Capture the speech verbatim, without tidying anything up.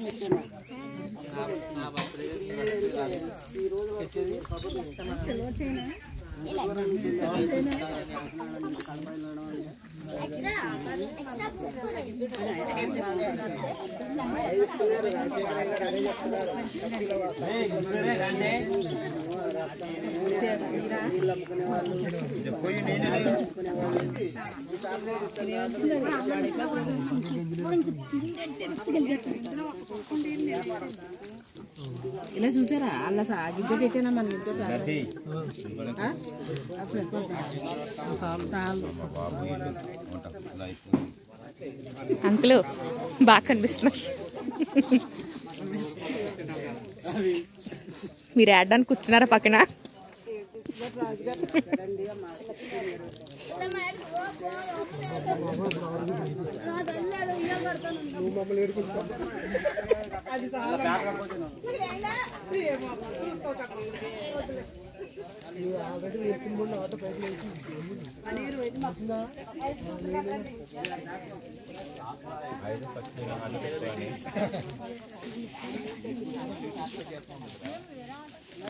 ఇలా చూసారా అలా గిడ్డ పెట్టినా మన గిడ్డ అంకుల్ బాగా కనిపిస్తున్నారు. మీరు ఆడడానికి కూర్చున్నారా పక్కన?